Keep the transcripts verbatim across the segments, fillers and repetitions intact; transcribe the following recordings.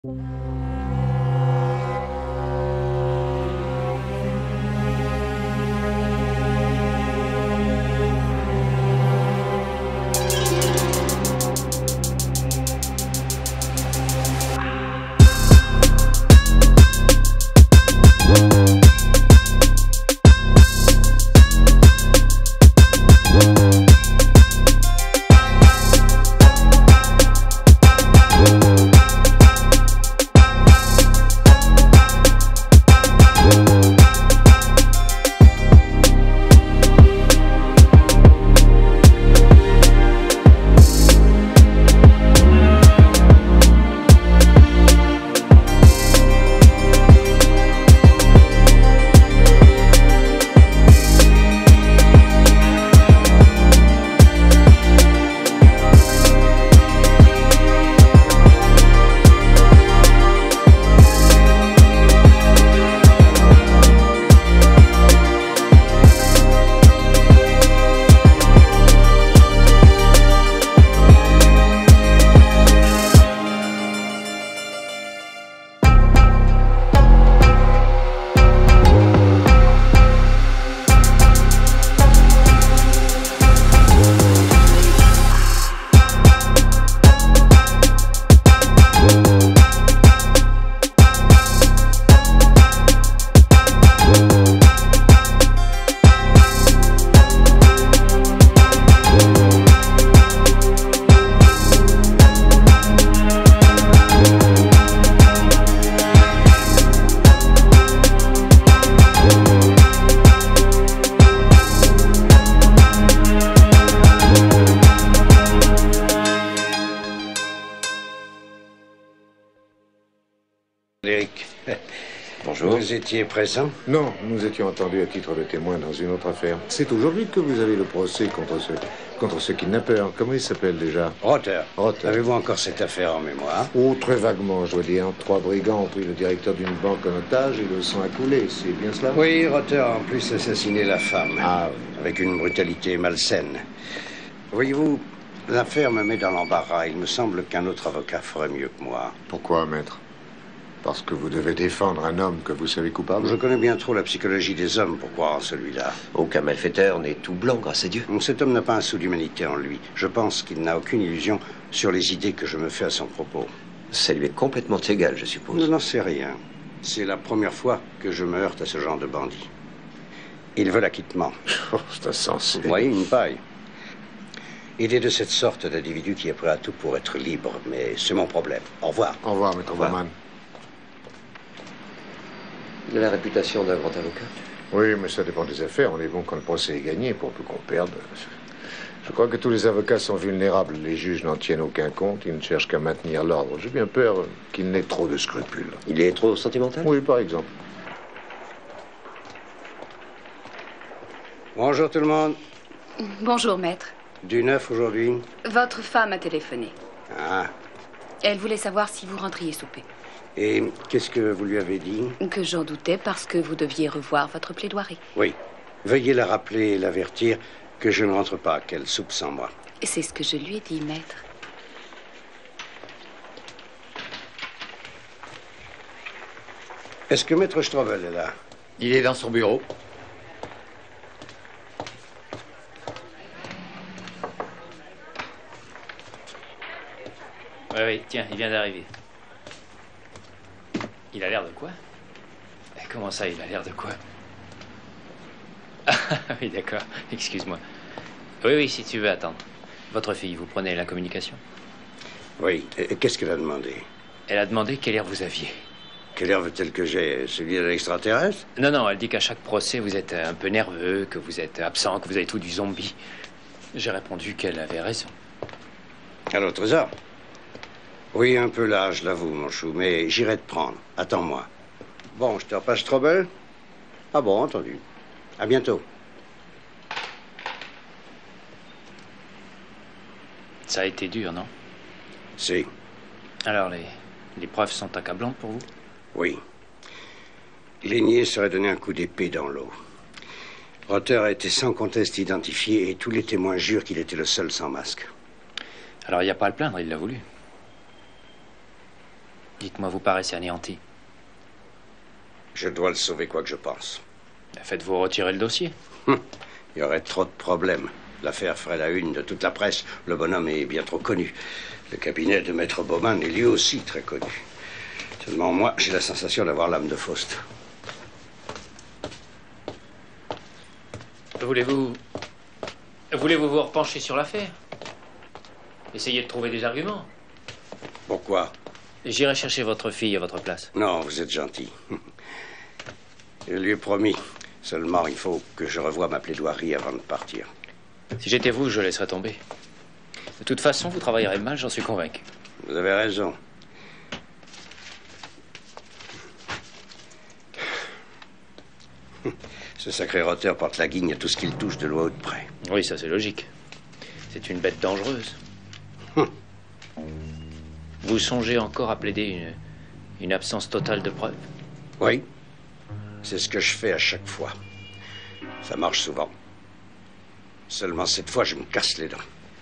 Eric. Bonjour. Vous étiez présent? Non, nous étions entendus à titre de témoin dans une autre affaire. C'est aujourd'hui que vous avez le procès contre ce, contre ce kidnappeur. Comment il s'appelle déjà? Rotter. Rotter. Avez-vous encore cette affaire en mémoire? Oh, très vaguement, je dois dire. Trois brigands ont pris le directeur d'une banque en otage et le sang a coulé. C'est bien cela? Oui, Rotter a en plus assassiné la femme. Ah oui. Avec une brutalité malsaine. Voyez-vous, l'affaire me met dans l'embarras. Il me semble qu'un autre avocat ferait mieux que moi. Pourquoi, maître? Parce que vous devez défendre un homme que vous savez coupable? Je connais bien trop la psychologie des hommes pour croire en celui-là. Aucun malfaiteur n'est tout blanc, grâce à Dieu. Cet homme n'a pas un sou d'humanité en lui. Je pense qu'il n'a aucune illusion sur les idées que je me fais à son propos. Ça lui est complètement égal, je suppose. Je n'en sais rien. C'est la première fois que je me heurte à ce genre de bandit. Il veut l'acquittement. Oh, c'est insensé. Vous voyez, une paille. Il est de cette sorte d'individu qui est prêt à tout pour être libre, mais c'est mon problème. Au revoir. Au revoir, maître Bowman. Il a la réputation d'un grand avocat. Oui, mais ça dépend des affaires. On est bon quand le procès est gagné, pour peu qu'on perde. Je crois que tous les avocats sont vulnérables. Les juges n'en tiennent aucun compte. Ils ne cherchent qu'à maintenir l'ordre. J'ai bien peur qu'il n'ait trop de scrupules. Il est trop sentimental? Oui, par exemple. Bonjour tout le monde. Bonjour, maître. Du neuf aujourd'hui? Votre femme a téléphoné. Ah. Elle voulait savoir si vous rentriez souper. Et qu'est-ce que vous lui avez dit? Que j'en doutais parce que vous deviez revoir votre plaidoirie. Oui. Veuillez la rappeler et l'avertir que je ne rentre pas, qu'elle soupe sans moi. C'est ce que je lui ai dit, maître. Est-ce que maître Strobel est là? Il est dans son bureau. Oui, oui, tiens, il vient d'arriver. Il a l'air de quoi? Comment ça, il a l'air de quoi? Ah oui, d'accord, excuse-moi. Oui, oui, si tu veux attendre. Votre fille, vous prenez la communication? Oui. Et qu'est-ce qu'elle a demandé? Elle a demandé quel air vous aviez. Quel air veut-elle que j'ai? Celui de l'extraterrestre? Non, non, elle dit qu'à chaque procès, vous êtes un peu nerveux, que vous êtes absent, que vous avez tout du zombie. J'ai répondu qu'elle avait raison. Allô, Trésor? Oui, un peu là, je l'avoue, mon chou, mais j'irai te prendre. Attends-moi. Bon, je te repasse Strobel? Ah bon, entendu. À bientôt. Ça a été dur, non? Si. Alors, les, les preuves sont accablantes pour vous? Oui. Lénier serait donné un coup d'épée dans l'eau. Rotter a été sans conteste identifié et tous les témoins jurent qu'il était le seul sans masque. Alors, il n'y a pas à le plaindre, il l'a voulu. Dites-moi, vous paraissez anéanti. Je dois le sauver quoi que je pense. Faites-vous retirer le dossier? Hum, il y aurait trop de problèmes. L'affaire ferait la une de toute la presse. Le bonhomme est bien trop connu. Le cabinet de Maître Baumann est lui aussi très connu. Seulement moi, j'ai la sensation d'avoir l'âme de Faust. Voulez-vous... Voulez-vous vous repencher sur l'affaire? Essayez de trouver des arguments. Pourquoi? J'irai chercher votre fille à votre place. Non, vous êtes gentil. Je lui ai promis. Seulement, il faut que je revoie ma plaidoirie avant de partir. Si j'étais vous, je laisserais tomber. De toute façon, vous travaillerez mal, j'en suis convaincu. Vous avez raison. Ce sacré roteur porte la guigne à tout ce qu'il touche de loin ou de près. Oui, ça c'est logique. C'est une bête dangereuse. Vous songez encore à plaider une, une absence totale de preuves? Oui. C'est ce que je fais à chaque fois. Ça marche souvent. Seulement cette fois, je me casse les dents.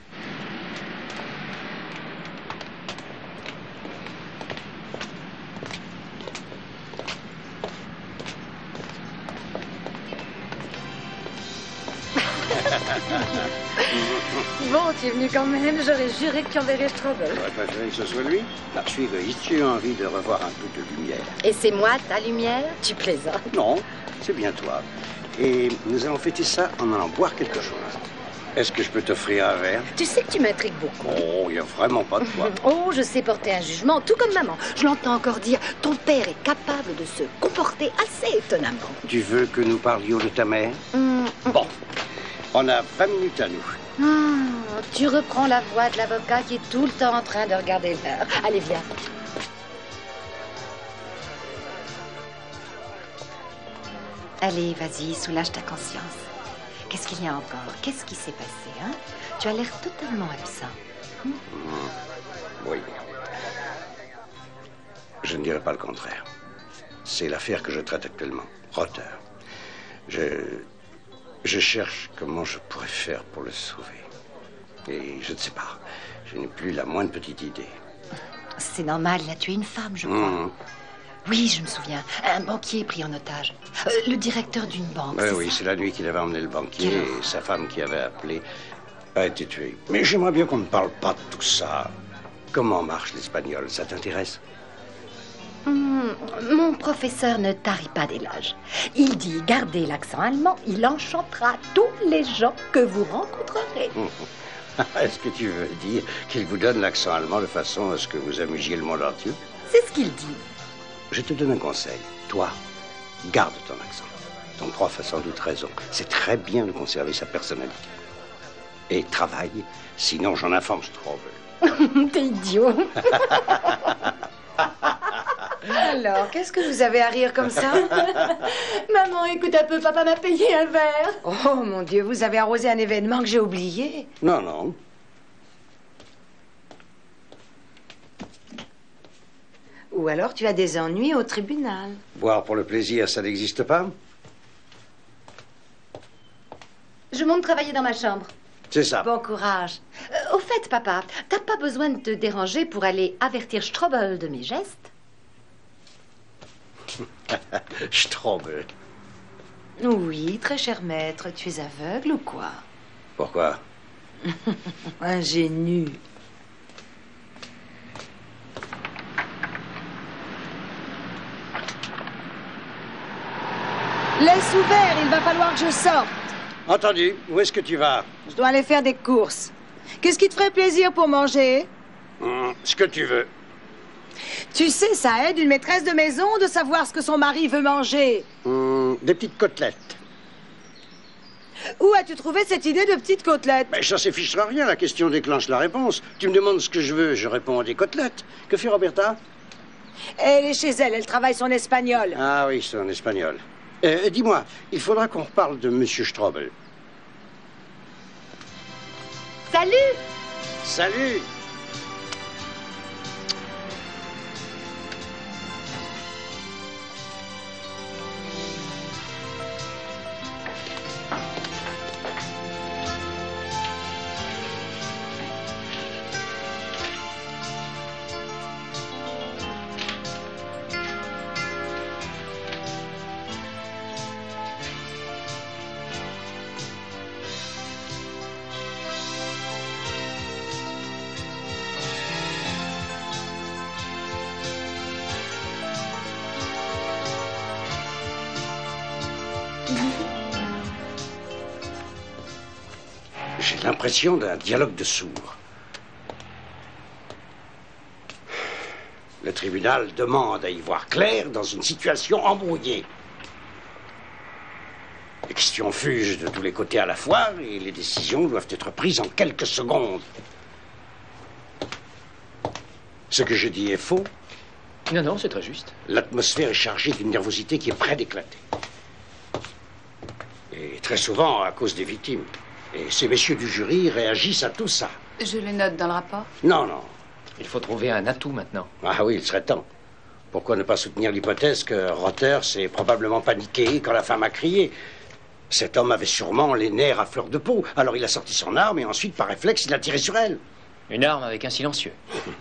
Bon, tu es venu quand même. J'aurais juré que tu enverrais Strobel. J'aurais préféré que ce soit lui. Ah, je suis égoïste. J'ai eu envie de revoir un peu de lumière. Et c'est moi, ta lumière? Tu plaisantes. Non, c'est bien toi. Et nous allons fêter ça en allant boire quelque chose. Est-ce que je peux t'offrir un verre? Tu sais que tu m'intrigues beaucoup. Oh, il n'y a vraiment pas de quoi. Oh, je sais porter un jugement, tout comme maman. Je l'entends encore dire, ton père est capable de se comporter assez étonnamment. Tu veux que nous parlions de ta mère? Hum, Bon, on a vingt minutes à nous. hum, tu reprends la voix de l'avocat qui est tout le temps en train de regarder l'heure. Allez, viens. Allez, vas-y, soulage ta conscience. Qu'est-ce qu'il y a encore? Qu'est-ce qui s'est passé, hein? Tu as l'air totalement absent. Mmh. Oui. Je ne dirais pas le contraire. C'est l'affaire que je traite actuellement. Rotter. Je... Je cherche comment je pourrais faire pour le sauver. Et je ne sais pas. Je n'ai plus la moindre petite idée. C'est normal, il a tué une femme, je crois. Mmh. Oui, je me souviens. Un banquier pris en otage. Euh, le directeur d'une banque. Ouais, c'est oui, ça? c'est la nuit qu'il avait emmené le banquier Quelle et sa femme qui avait appelé a été tuée. Mais j'aimerais bien qu'on ne parle pas de tout ça. Comment marche l'espagnol? Ça t'intéresse? Hum, mon professeur ne tarit pas d'éloges. Il dit, gardez l'accent allemand, il enchantera tous les gens que vous rencontrerez. Est-ce que tu veux dire qu'il vous donne l'accent allemand de façon à ce que vous amusiez le monde entier? C'est ce qu'il dit. Je te donne un conseil. Toi, garde ton accent. Ton prof a sans doute raison. C'est très bien de conserver sa personnalité. Et travaille, sinon j'en informe Strobel. T'es idiot. Alors, qu'est-ce que vous avez à rire comme ça? Maman, écoute un peu, papa m'a payé un verre. Oh mon Dieu, vous avez arrosé un événement que j'ai oublié. Non, non. Ou alors tu as des ennuis au tribunal. Boire pour le plaisir, ça n'existe pas? Je monte travailler dans ma chambre. C'est ça. Bon courage. Euh, au fait, papa, t'as pas besoin de te déranger pour aller avertir Strobel de mes gestes? Strobel. Oui, très cher maître. Tu es aveugle ou quoi? Pourquoi? Ingénu. Laisse ouvert, il va falloir que je sorte. Entendu. Où est-ce que tu vas? Je dois aller faire des courses. Qu'est-ce qui te ferait plaisir pour manger? Hum, ce que tu veux. Tu sais, ça aide une maîtresse de maison de savoir ce que son mari veut manger. Hum, des petites côtelettes. Où as-tu trouvé cette idée de petites côtelettes? Mais ça s'affichera rien, la question déclenche la réponse. Tu me demandes ce que je veux, je réponds à des côtelettes. Que fait Roberta? Elle est chez elle, elle travaille son espagnol. Ah oui, c'est en espagnol. Euh, dis-moi, il faudra qu'on reparle de Monsieur Strobel. Salut! Salut! l'impression d'un dialogue de sourds. Le tribunal demande à y voir clair dans une situation embrouillée. Les questions fusent de tous les côtés à la fois et les décisions doivent être prises en quelques secondes. Ce que je dis est faux. Non, non, c'est très juste. L'atmosphère est chargée d'une nervosité qui est près d'éclater. Et très souvent à cause des victimes. Et ces messieurs du jury réagissent à tout ça. Je le note dans le rapport. Non, non. Il faut trouver un atout maintenant. Ah oui, il serait temps. Pourquoi ne pas soutenir l'hypothèse que Rother s'est probablement paniqué quand la femme a crié? Cet homme avait sûrement les nerfs à fleur de peau. Alors il a sorti son arme et ensuite, par réflexe, il a tiré sur elle. Une arme avec un silencieux.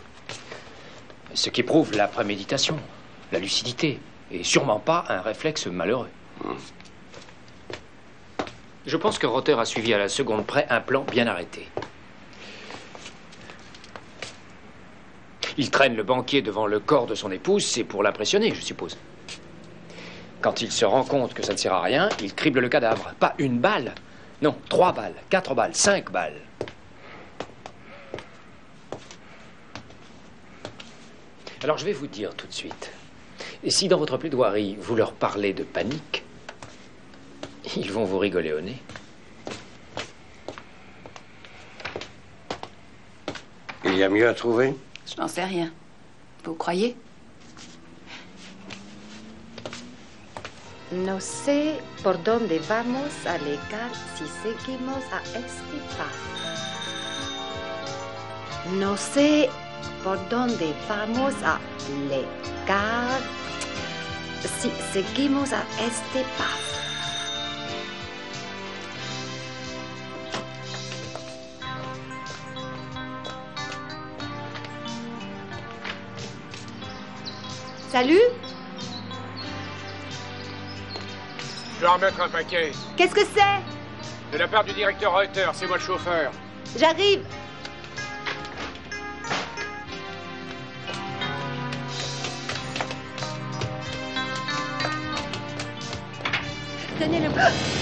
Ce qui prouve la préméditation, la lucidité, et sûrement pas un réflexe malheureux. Hum. Je pense que Rother a suivi à la seconde près un plan bien arrêté. Il traîne le banquier devant le corps de son épouse, c'est pour l'impressionner, je suppose. Quand il se rend compte que ça ne sert à rien, il crible le cadavre. Pas une balle, non, trois balles, quatre balles, cinq balles. Alors je vais vous dire tout de suite, si dans votre plaidoirie vous leur parlez de panique, ils vont vous rigoler au nez. Il y a mieux à trouver? Je n'en sais rien. Vous croyez? No sé por dónde vamos a llegar si seguimos a este paso. No sé por dónde vamos a llegar si seguimos a este paso. Salut? Je dois remettre un paquet. Qu'est-ce que c'est? De la part du directeur Reuter, c'est moi le chauffeur. J'arrive. Tenez-le.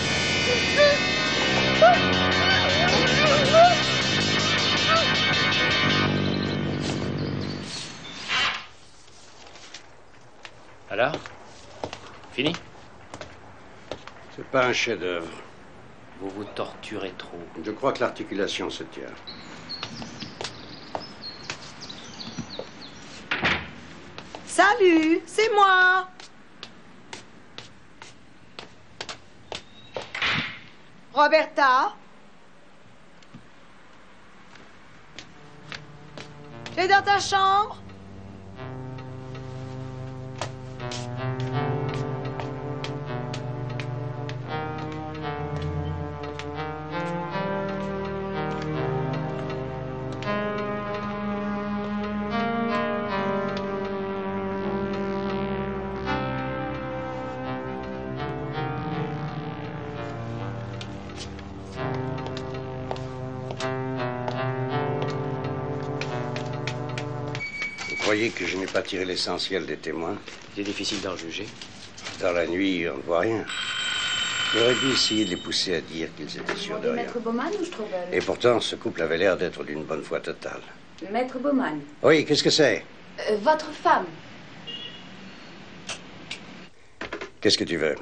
Alors? Fini? C'est pas un chef-d'œuvre. Vous vous torturez trop. Je crois que l'articulation se tient. Salut, c'est moi. Roberta? Tu es dans ta chambre? Vous croyez que je n'ai pas tiré l'essentiel des témoins? C'est difficile d'en juger. Dans la nuit, on ne voit rien. J'aurais dû essayer de les pousser à dire qu'ils étaient sûrs de rien. Maître Baumann ou Strobel? Et pourtant, ce couple avait l'air d'être d'une bonne foi totale. Maître Baumann. Oui, qu'est-ce que c'est? Euh, votre femme. Qu'est-ce que tu veux?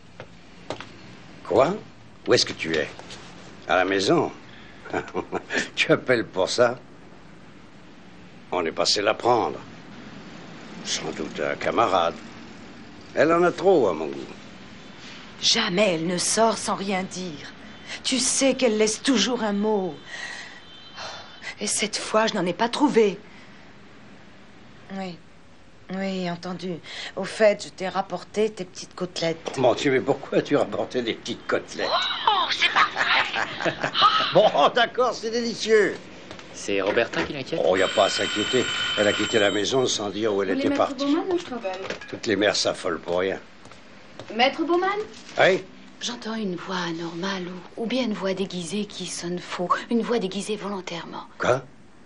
Quoi? Où est-ce que tu es? À la maison? Tu appelles pour ça? On est passé la prendre. Sans doute un camarade. Elle en a trop, à mon goût. Jamais elle ne sort sans rien dire. Tu sais qu'elle laisse toujours un mot. Et cette fois, je n'en ai pas trouvé. Oui, oui, entendu. Au fait, je t'ai rapporté tes petites côtelettes. Mon Dieu, mais pourquoi tu rapportais des petites côtelettes? Oh, c'est pas vrai. Bon, d'accord, c'est délicieux. C'est Roberta qui l'inquiète? Oh, il n'y a pas à s'inquiéter. Elle a quitté la maison sans dire où elle Vous voulez était Maître partie. Baumann ou Strobel? Toutes les mères s'affolent pour rien. Maître Baumann? Oui? J'entends une voix anormale ou, ou bien une voix déguisée qui sonne faux. Une voix déguisée volontairement. Quoi?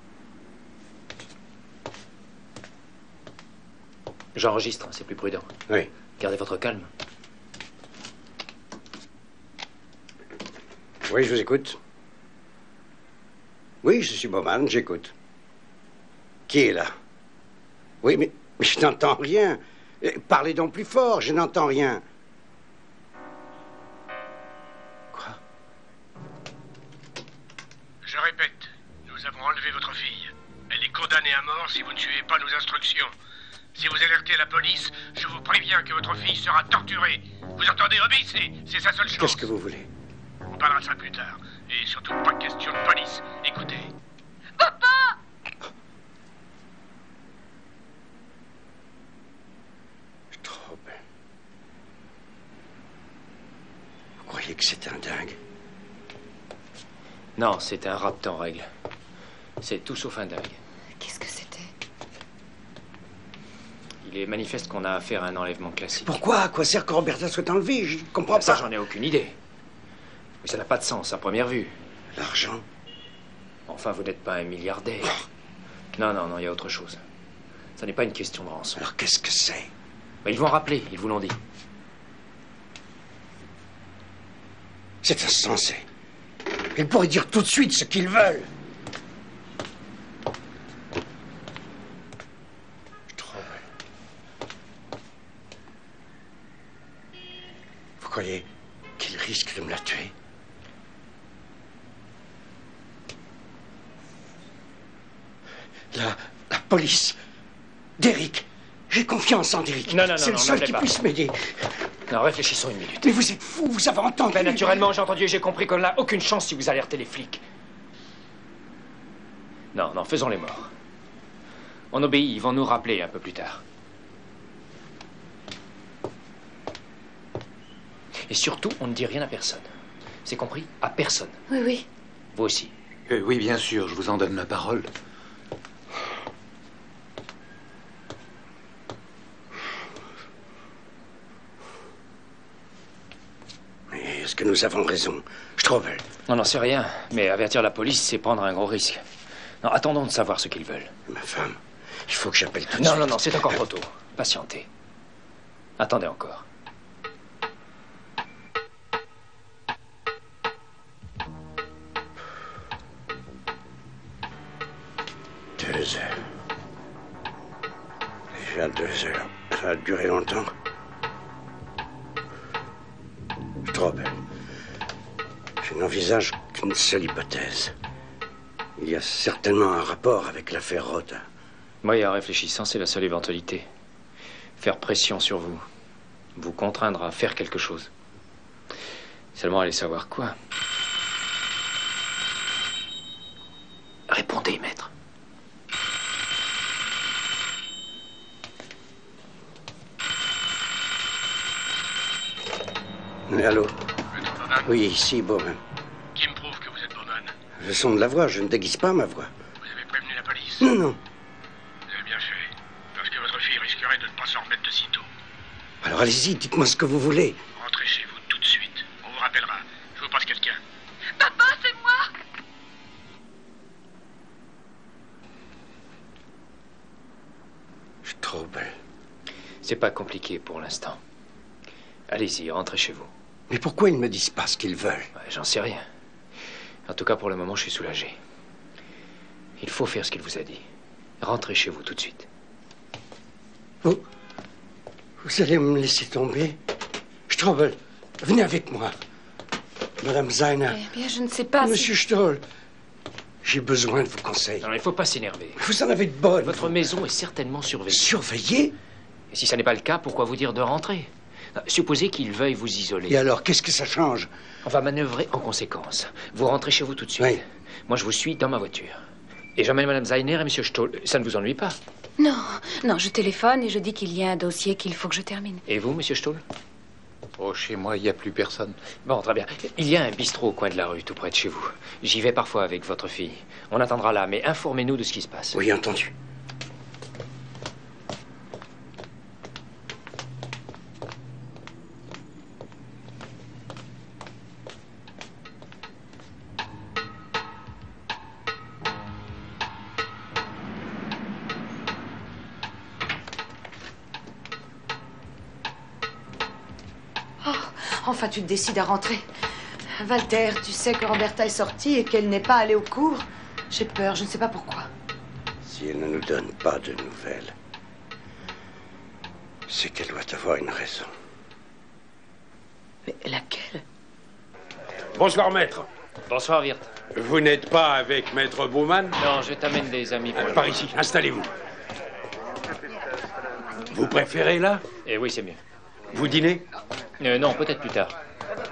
J'enregistre, c'est plus prudent. Oui. Gardez votre calme. Oui, je vous écoute. Oui, je suis Bowman, j'écoute. Qui est là? Oui, mais, mais je n'entends rien. Parlez donc plus fort, je n'entends rien. Quoi? Je répète, nous avons enlevé votre fille. Elle est condamnée à mort si vous ne suivez pas nos instructions. Si vous alertez la police, je vous préviens que votre fille sera torturée. Vous entendez? Obéissez, c'est sa seule chance. Qu'est-ce que vous voulez? On parlera de ça plus tard. Et surtout, pas question de police. Écoutez. Papa! Straub. Vous croyez que c'est un dingue? Non, c'est un rapt en règle. C'est tout sauf un dingue. Qu'est-ce que c'était? Il est manifeste qu'on a affaire à un enlèvement classique. Pourquoi? À quoi sert que Roberta soit enlevée? Je ne comprends Ça, pas. j'en ai aucune idée. Mais ça n'a pas de sens à première vue. L'argent? Enfin, vous n'êtes pas un milliardaire. Non, non, non, il y a autre chose. Ça n'est pas une question de rançon. Alors qu'est-ce que c'est? Mais ils vont rappeler, ils vous l'ont dit. C'est insensé. Ils pourraient dire tout de suite ce qu'ils veulent. Vous croyez qu'il risque de me la tuer? La, la police d'Eric. J'ai confiance en Eric. Non, non, non, c'est le non, seul n'appelez qui pas. puisse m'aider. Non, réfléchissons une minute. Mais vous êtes fou, vous avez entendu. Ben, naturellement, j'ai entendu et j'ai compris qu'on n'a aucune chance si vous alertez les flics. Non, non, faisons les morts. On obéit, ils vont nous rappeler un peu plus tard. Et surtout, on ne dit rien à personne. C'est compris? À personne. Oui, oui. Vous aussi. Euh, oui, bien sûr, je vous en donne ma parole. Mais est-ce que nous avons raison, Strobel? On n'en sait rien, mais avertir la police, c'est prendre un gros risque. Non, attendons de savoir ce qu'ils veulent. Ma femme, il faut que j'appelle tout de Non, suite. non, non, c'est encore trop tôt. Patientez. Attendez encore. Deux heures. Déjà deux heures. Ça a duré longtemps. Strobel, je n'envisage qu'une seule hypothèse. Il y a certainement un rapport avec l'affaire Rota. Oui, en réfléchissant, c'est la seule éventualité. Faire pression sur vous. Vous contraindre à faire quelque chose. Seulement, allez savoir quoi. Répondez, maître. Allô? Maître Bowman, Oui, ici, Bowman. qui me prouve que vous êtes Bowman? Le son de la voix, je ne déguise pas ma voix. Vous avez prévenu la police? Non, non. Vous avez bien fait. Parce que votre fille risquerait de ne pas s'en remettre de sitôt. Alors allez-y, dites-moi ce que vous voulez. Rentrez chez vous tout de suite. On vous rappellera. Je vous passe quelqu'un. Papa, c'est moi! Strobel. C'est pas compliqué pour l'instant. Allez-y, rentrez chez vous. Mais pourquoi ils ne me disent pas ce qu'ils veulent? Ouais, j'en sais rien. En tout cas, pour le moment, je suis soulagé. Il faut faire ce qu'il vous a dit. Rentrez chez vous tout de suite. Vous... Vous allez me laisser tomber? Strobel, venez avec moi. Madame Zaina. Eh bien, je ne sais pas Monsieur si... Stoll, j'ai besoin de vos conseils. Non, il ne faut pas s'énerver. Vous en avez de bonnes. Votre vous. maison est certainement surveillée. Surveillée? Et si ça n'est pas le cas, pourquoi vous dire de rentrer? Supposez qu'il veuille vous isoler. Et alors, qu'est-ce que ça change? On va manœuvrer en conséquence. Vous rentrez chez vous tout de suite. Oui. Moi, je vous suis dans ma voiture. Et j'emmène Madame Zainer et Monsieur Stoll. Ça ne vous ennuie pas? Non, non, je téléphone et je dis qu'il y a un dossier qu'il faut que je termine. Et vous, Monsieur Stoll? Oh, chez moi, il n'y a plus personne. Bon, très bien. Il y a un bistrot au coin de la rue, tout près de chez vous. J'y vais parfois avec votre fille. On attendra là, mais informez-nous de ce qui se passe. Oui, entendu. Enfin, tu te décides à rentrer. Walter, tu sais que Roberta est sortie et qu'elle n'est pas allée au cours. J'ai peur, je ne sais pas pourquoi. Si elle ne nous donne pas de nouvelles, c'est qu'elle doit avoir une raison. Mais laquelle? Bonsoir, maître. Bonsoir, Wirth. Vous n'êtes pas avec maître Bowman? Non, je t'amène des amis pour Euh, le Par moment. ici, installez-vous. Vous préférez là? Eh oui, c'est mieux. Vous dînez? Euh, non, peut-être plus tard.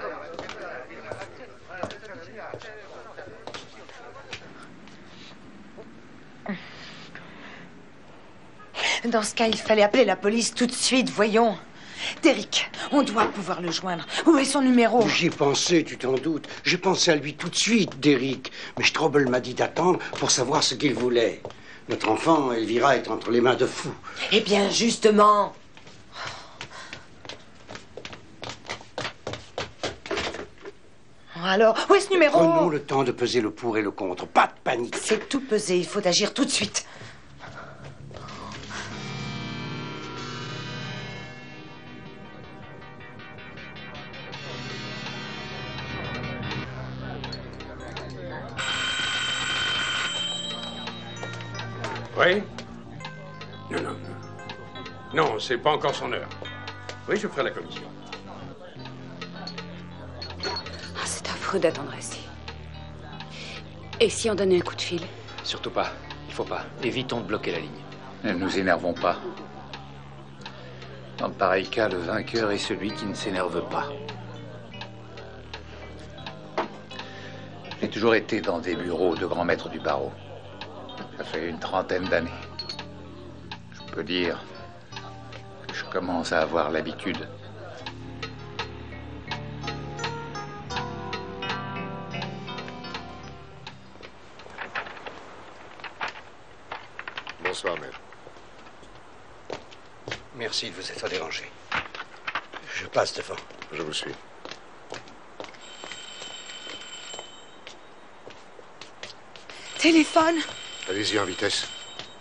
Dans ce cas, il fallait appeler la police tout de suite, voyons. Derrick, on doit pouvoir le joindre. Où est son numéro? J'y ai pensé, tu t'en doutes. J'ai pensé à lui tout de suite, Derrick. Mais Strobel m'a dit d'attendre pour savoir ce qu'il voulait. Notre enfant, Elvira, est entre les mains de fous. Eh bien, justement. Alors, où est ce numéro? Prenons le temps de peser le pour et le contre. Pas de panique. C'est tout pesé, il faut agir tout de suite. Oui? Non, non. Non, c'est pas encore son heure. Oui, je ferai la commission. Ah, c'est affreux d'attendre ici. Et si on donnait un coup de fil? Surtout pas. Il faut pas. Évitons de bloquer la ligne. Ne nous énervons pas. Dans de pareils cas, le vainqueur est celui qui ne s'énerve pas. J'ai toujours été dans des bureaux de grands maîtres du barreau. Ça fait une trentaine d'années. Je peux dire que je commence à avoir l'habitude. Bonsoir, maître. Merci de vous être dérangé. Je passe devant. Je vous suis. Téléphone. Allez-y en vitesse.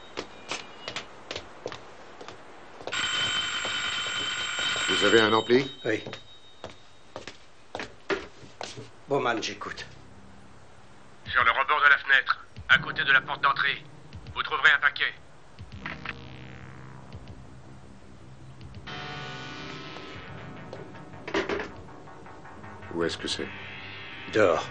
Vous avez un ampli? Oui. Bowman, j'écoute. Sur le rebord de la fenêtre, à côté de la porte d'entrée, vous trouverez un paquet. Où est-ce que c'est? Dehors.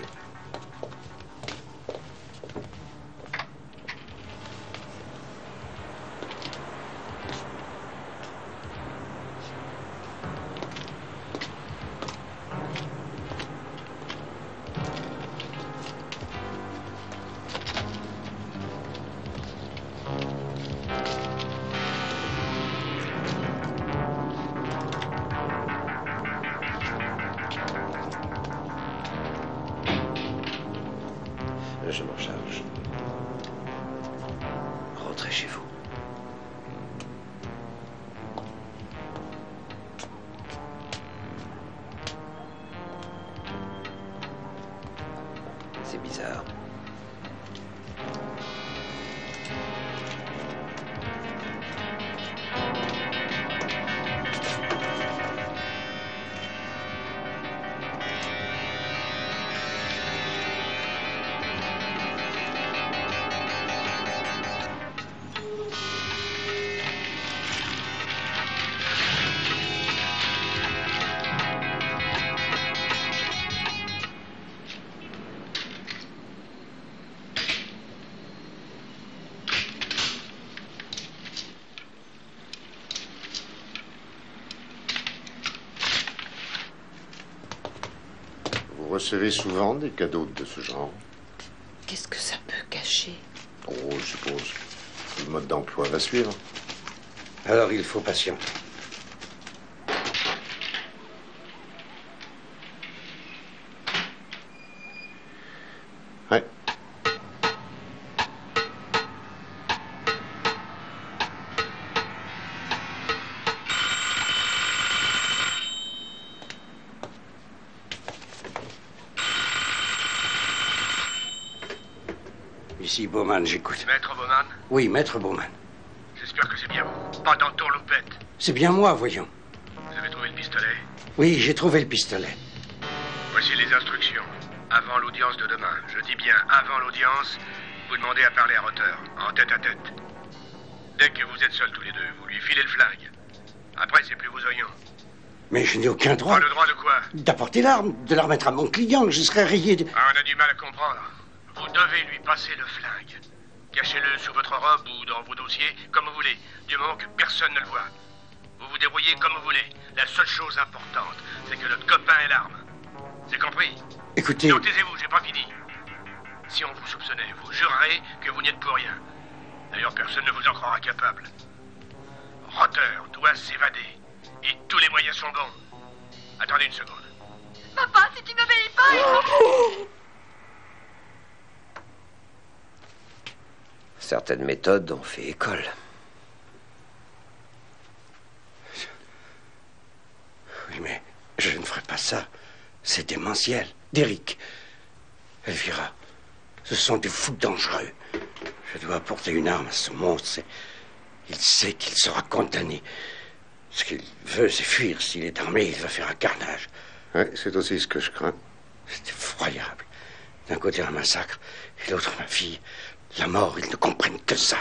Je m'en charge. Rentrez chez vous. C'est bizarre. Vous recevez souvent des cadeaux de ce genre? Qu'est-ce que ça peut cacher? Oh, je suppose. Le mode d'emploi va suivre. Alors il faut patienter. Ouais. Ici, Bowman, j'écoute. Maître Bowman, Oui, maître Bowman. j'espère que c'est bien vous. Pas d'entourloupette. C'est bien moi, voyons. Vous avez trouvé le pistolet? Oui, j'ai trouvé le pistolet. Voici les instructions. Avant l'audience de demain, je dis bien avant l'audience, vous demandez à parler à Rotter, en tête à tête. Dès que vous êtes seuls tous les deux, vous lui filez le flingue. Après, c'est plus vos oignons. Mais je n'ai aucun droit. Pas le droit de quoi? D'apporter l'arme, de la remettre à mon client. Je serais rayé de... Ah, on a du mal à comprendre. Vous devez lui passer le flingue. Cachez-le sous votre robe ou dans vos dossiers, comme vous voulez, du moment que personne ne le voit. Vous vous débrouillez comme vous voulez. La seule chose importante, c'est que notre copain ait l'arme. C'est compris? Écoutez... Non, taisez-vous, j'ai pas fini. Si on vous soupçonnait, vous jurerez que vous n'y êtes pour rien. D'ailleurs, personne ne vous en croira capable. Rotter doit s'évader. Et tous les moyens sont bons. Attendez une seconde. Papa, si tu n'obéis pas, il... Certaines méthodes ont fait école. Oui, mais je ne ferai pas ça. C'est démentiel. Derrick, Elvira, ce sont des fous dangereux. Je dois apporter une arme à ce monstre. Il sait qu'il sera condamné. Ce qu'il veut, c'est fuir. S'il est armé, il va faire un carnage. Oui, c'est aussi ce que je crains. C'est effroyable. D'un côté, un massacre, et l'autre, ma fille. La mort, ils ne comprennent que ça.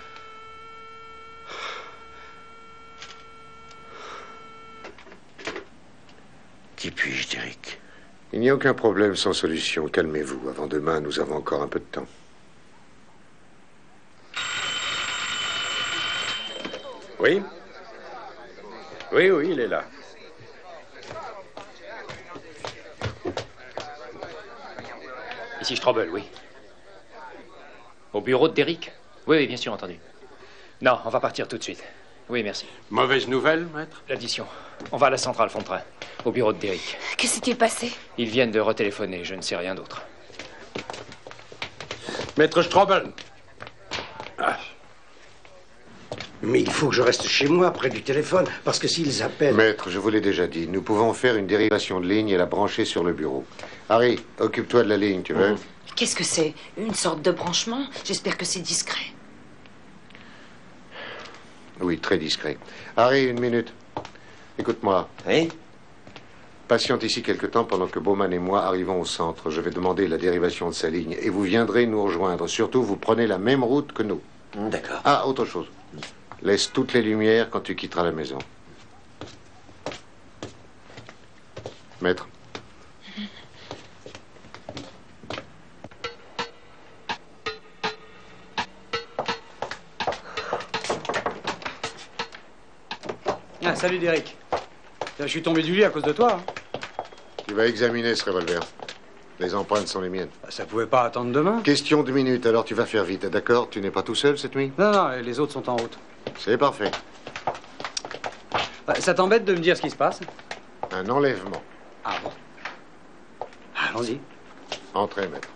Qui puis-je, Derrick? Il n'y a aucun problème sans solution. Calmez-vous. Avant demain, nous avons encore un peu de temps. Oui? Oui, oui, il est là. Ici Strobel, oui. Au bureau de Derrick? Oui, oui, bien sûr, entendu. Non, on va partir tout de suite. Oui, merci. Mauvaise nouvelle, maître? L'addition. On va à la centrale Fond-Train, au bureau de Derrick. Que s'est-il passé? Ils viennent de retéléphoner, je ne sais rien d'autre. Maître Strobel. Ah. Mais il faut que je reste chez moi, près du téléphone, parce que s'ils appellent... Maître, je vous l'ai déjà dit, nous pouvons faire une dérivation de ligne et la brancher sur le bureau. Harry, occupe-toi de la ligne, tu veux? Qu'est-ce que c'est? Une sorte de branchement? J'espère que c'est discret. Oui, très discret. Harry, une minute. Écoute-moi. Oui? Patiente ici quelque temps pendant que Bowman et moi arrivons au centre. Je vais demander la dérivation de sa ligne et vous viendrez nous rejoindre. Surtout, vous prenez la même route que nous. D'accord. Ah, autre chose. Laisse toutes les lumières quand tu quitteras la maison. Maître. Ah, salut Derrick. Je suis tombé du lit à cause de toi. Hein. Tu vas examiner ce revolver. Les empreintes sont les miennes. Bah, ça pouvait pas attendre demain. Question de minutes, alors tu vas faire vite, d'accord? Tu n'es pas tout seul cette nuit? Non, non, les autres sont en route. C'est parfait. Bah, ça t'embête de me dire ce qui se passe? Un enlèvement. Ah bon? Allons-y. Entrez, maître.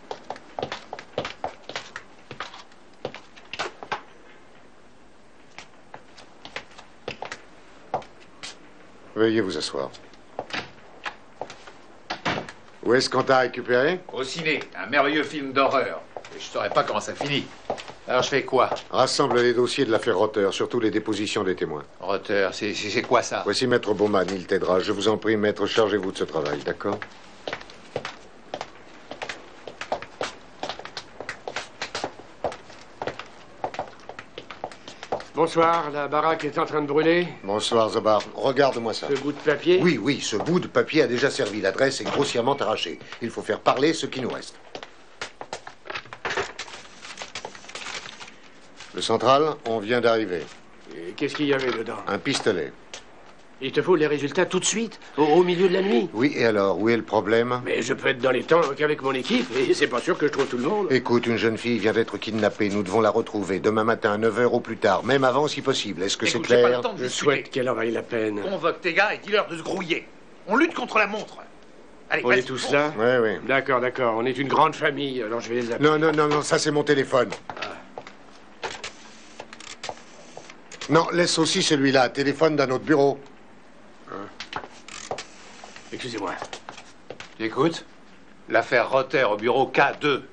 Veuillez vous asseoir. Où est-ce qu'on t'a récupéré? Au ciné, un merveilleux film d'horreur. Et je saurais pas comment ça finit. Alors je fais quoi? Rassemble les dossiers de l'affaire Rotter, surtout les dépositions des témoins. Rotter, c'est c'est quoi ça? Voici Maître Bowman, il t'aidera. Je vous en prie, Maître, chargez-vous de ce travail, d'accord? Bonsoir, la baraque est en train de brûler. Bonsoir, Zobar. Regarde-moi ça. Ce bout de papier? Oui, oui, ce bout de papier a déjà servi. L'adresse est grossièrement arrachée. Il faut faire parler ce qui nous reste. Le central, on vient d'arriver. Qu'est-ce qu'il y avait dedans? Un pistolet. Il te faut les résultats tout de suite, au, au milieu de la nuit? Oui, et alors, où est le problème? Mais je peux être dans les temps qu'avec mon équipe, et c'est pas sûr que je trouve tout le monde. Écoute, une jeune fille vient d'être kidnappée. Nous devons la retrouver demain matin à neuf heures au plus tard, même avant si possible. Est-ce que c'est Écoute, j'ai pas clair? le temps de Je discuter. souhaite qu'elle en vaille la peine. Convoque tes gars et dis-leur de se grouiller. On lutte contre la montre. Allez, On vas-y, est tous fonce. là? Oui, oui. D'accord, d'accord. On est une grande famille, alors je vais les appeler. Non, non, non, non, ça c'est mon téléphone. Non, laisse aussi celui-là, téléphone dans notre bureau. Excusez-moi. Tu écoutes? L'affaire Rotter au bureau K deux.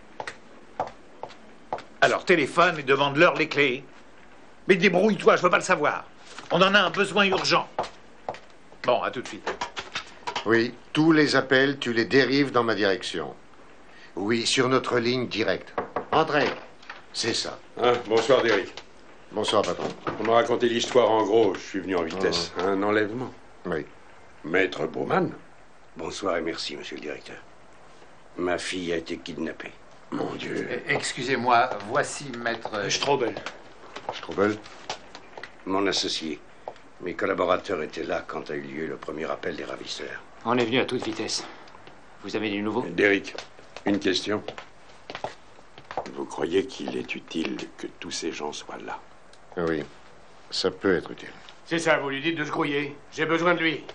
Alors téléphone et demande-leur les clés. Mais débrouille-toi, je veux pas le savoir. On en a un besoin urgent. Bon, à tout de suite. Oui, tous les appels, tu les dérives dans ma direction. Oui, sur notre ligne directe. Entrez. C'est ça. Hein, bonsoir, Derrick. Bonsoir, patron. On m'a raconté l'histoire en gros. Je suis venu en vitesse. Oh. Un enlèvement. Oui. Maître Bowman. Bonsoir et merci, monsieur le directeur. Ma fille a été kidnappée. Mon Dieu. Excusez-moi, voici maître... Strobel. Strobel. Mon associé. Mes collaborateurs étaient là quand a eu lieu le premier appel des ravisseurs. On est venu à toute vitesse. Vous avez du nouveau? Derrick, une question. Vous croyez qu'il est utile que tous ces gens soient là? Oui, ça peut être utile. C'est ça, vous lui dites de se grouiller. J'ai besoin de lui.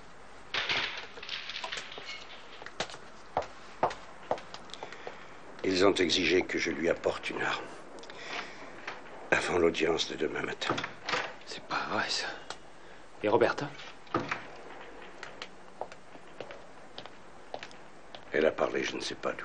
Ils ont exigé que je lui apporte une arme. Avant l'audience de demain matin. C'est pas vrai, ça. Et Roberta? Elle a parlé je ne sais pas d'où.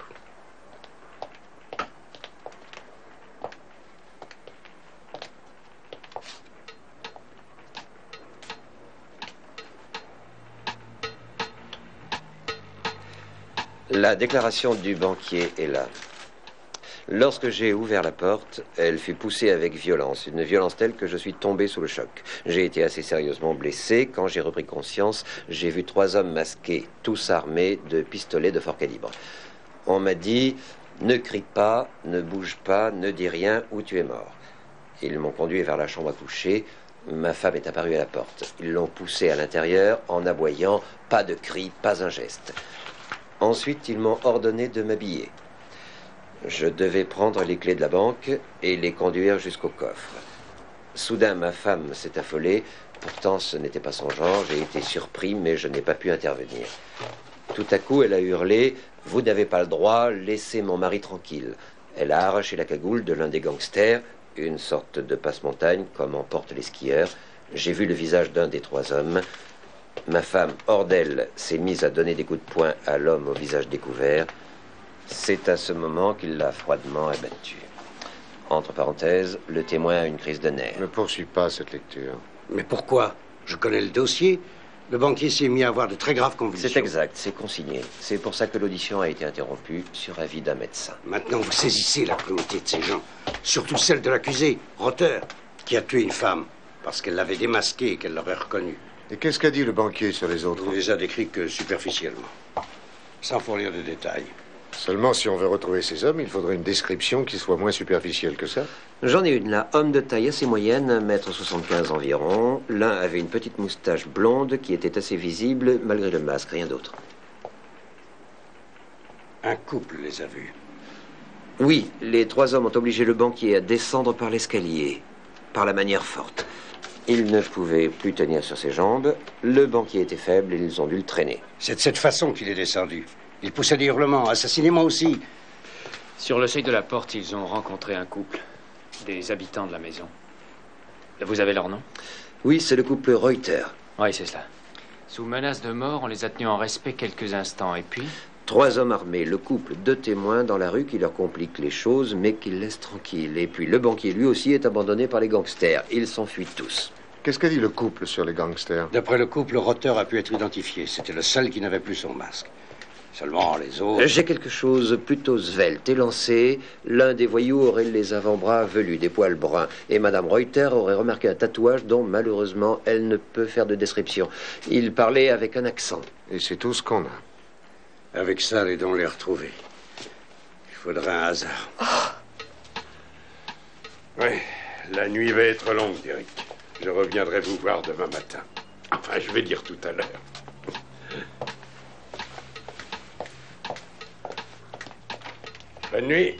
La déclaration du banquier est là. Lorsque j'ai ouvert la porte, elle fut poussée avec violence, une violence telle que je suis tombé sous le choc. J'ai été assez sérieusement blessé. Quand j'ai repris conscience, j'ai vu trois hommes masqués, tous armés de pistolets de fort calibre. On m'a dit « Ne crie pas, ne bouge pas, ne dis rien ou tu es mort ». Ils m'ont conduit vers la chambre à coucher. Ma femme est apparue à la porte. Ils l'ont poussée à l'intérieur en aboyant « Pas de cri, pas un geste ». Ensuite, ils m'ont ordonné de m'habiller. Je devais prendre les clés de la banque et les conduire jusqu'au coffre. Soudain, ma femme s'est affolée. Pourtant, ce n'était pas son genre. J'ai été surpris, mais je n'ai pas pu intervenir. Tout à coup, elle a hurlé « Vous n'avez pas le droit, laissez mon mari tranquille ». Elle a arraché la cagoule de l'un des gangsters, une sorte de passe-montagne, comme en portent les skieurs. J'ai vu le visage d'un des trois hommes. Ma femme, hors d'elle, s'est mise à donner des coups de poing à l'homme au visage découvert. C'est à ce moment qu'il l'a froidement abattu. Entre parenthèses, le témoin a une crise de nerfs. Ne poursuis pas cette lecture. Mais pourquoi? Je connais le dossier. Le banquier s'est mis à avoir de très graves convulsions. C'est exact, c'est consigné. C'est pour ça que l'audition a été interrompue sur avis d'un médecin. Maintenant, vous saisissez la cruauté de ces gens. Surtout celle de l'accusé, Rotter, qui a tué une femme parce qu'elle l'avait démasqué et qu'elle l'aurait reconnu. Et qu'est-ce qu'a dit le banquier sur les autres? Il les a décrits que superficiellement, sans fournir de détails. Seulement, si on veut retrouver ces hommes, il faudrait une description qui soit moins superficielle que ça. J'en ai une là, homme de taille assez moyenne, un mètre soixante-quinze environ. L'un avait une petite moustache blonde qui était assez visible malgré le masque, rien d'autre. Un couple les a vus. Oui, les trois hommes ont obligé le banquier à descendre par l'escalier, par la manière forte. Il ne pouvait plus tenir sur ses jambes. Le banquier était faible et ils ont dû le traîner. C'est de cette façon qu'il est descendu. Il poussait des hurlements. Assassinez-moi aussi. Sur le seuil de la porte, ils ont rencontré un couple, des habitants de la maison. Vous avez leur nom? Oui, c'est le couple Reuter. Oui, c'est cela. Sous menace de mort, on les a tenus en respect quelques instants. Et puis? Trois hommes armés, le couple, deux témoins dans la rue qui leur compliquent les choses, mais qui le laissent tranquille. Et puis le banquier, lui aussi, est abandonné par les gangsters. Ils s'enfuient tous. Qu'est-ce qu'a dit le couple sur les gangsters? D'après le couple, Rotter a pu être identifié. C'était le seul qui n'avait plus son masque. Seulement, les autres... J'ai quelque chose plutôt svelte, élancé. L'un des voyous aurait les avant-bras velus, des poils bruns. Et Madame Reuter aurait remarqué un tatouage dont, malheureusement, elle ne peut faire de description. Il parlait avec un accent. Et c'est tout ce qu'on a. Avec ça, les dons les retrouver. Il faudra un hasard. Oh. Oui, la nuit va être longue, Derrick. Je reviendrai vous voir demain matin. Enfin, je vais dire tout à l'heure. Bonne nuit.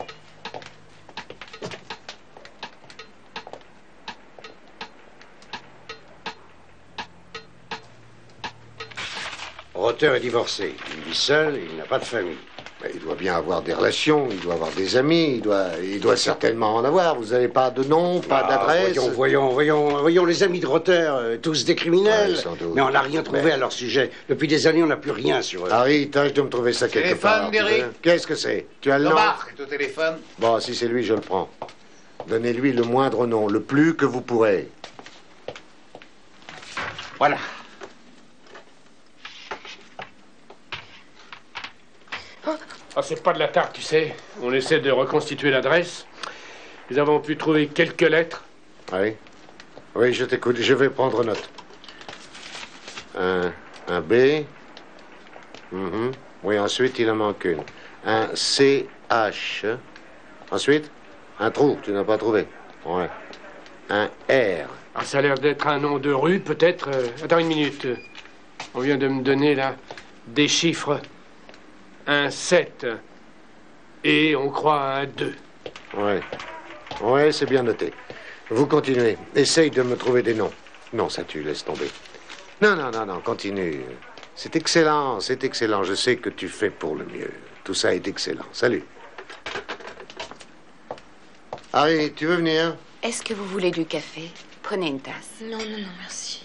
Rotter est divorcé. Il vit seul et il n'a pas de famille. Mais il doit bien avoir des relations, il doit avoir des amis, il doit, il doit certainement en avoir. Vous n'avez pas de nom, pas Ah, d'adresse? Voyons, voyons, voyons, voyons les amis de Rotter, euh, tous des criminels. Ouais, sans doute. Mais on n'a rien trouvé Mais- à leur sujet. Depuis des années, on n'a plus rien sur eux. Harry, tâche de me trouver ça quelque Téléphone, part. tu Derrick. veux? Qu'est-ce que c'est? Tu as le nom? Lombard est au téléphone. Bon, si c'est lui, je le prends. Donnez-lui le moindre nom, le plus que vous pourrez. Voilà. Ah, c'est pas de la tarte, tu sais. On essaie de reconstituer l'adresse. Nous avons pu trouver quelques lettres. Oui. Oui, je t'écoute. Je vais prendre note. Un, un B. Mhm. Oui, ensuite, il en manque une. Un C H. Ensuite, un trou, tu n'as pas trouvé. Ouais. Un R. Ah, ça a l'air d'être un nom de rue, peut-être. Euh, attends une minute. On vient de me donner, là, des chiffres. Un sept. Et on croit à un deux. Ouais. Ouais, c'est bien noté. Vous continuez. Essaye de me trouver des noms. Non, ça tu laisses tomber. Non, non, non, non, continue. C'est excellent, c'est excellent. Je sais que tu fais pour le mieux. Tout ça est excellent. Salut. Harry, tu veux venir? Est-ce que vous voulez du café? Prenez une tasse. Non, non, non, merci.